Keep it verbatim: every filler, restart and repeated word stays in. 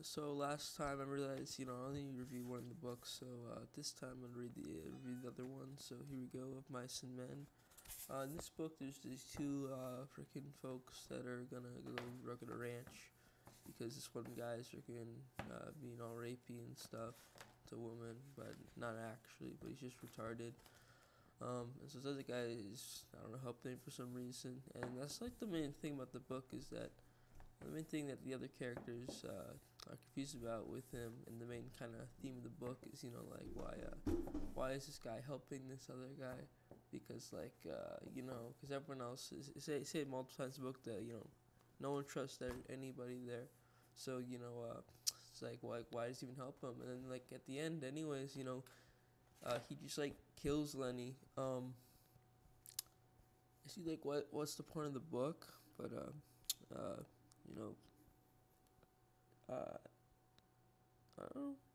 So last time I realized, you know, I only reviewed one of the books, so uh, this time I'm gonna read the uh, review the other one. So here we go, of Mice and Men. Uh, in this book, there's these two uh, freaking folks that are gonna go work at a ranch because this one guy is freaking uh, being all rapey and stuff to a woman, but not actually, but he's just retarded. Um, and so this other guy is, I don't know, helping him for some reason, and that's like the main thing about the book is that the main thing that the other characters uh, are confused about with him, and the main kind of theme of the book is, you know, like why, uh, why is this guy helping this other guy? Because, like, uh, you know, because everyone else is say say multiple times in the book that, you know, no one trusts there, anybody there. So you know, uh, it's like why why does he even help him? And then like at the end, anyways, you know, uh, he just like kills Lenny. Um, I see like what what's the point of the book? But uh, uh, you know, uh, I don't know.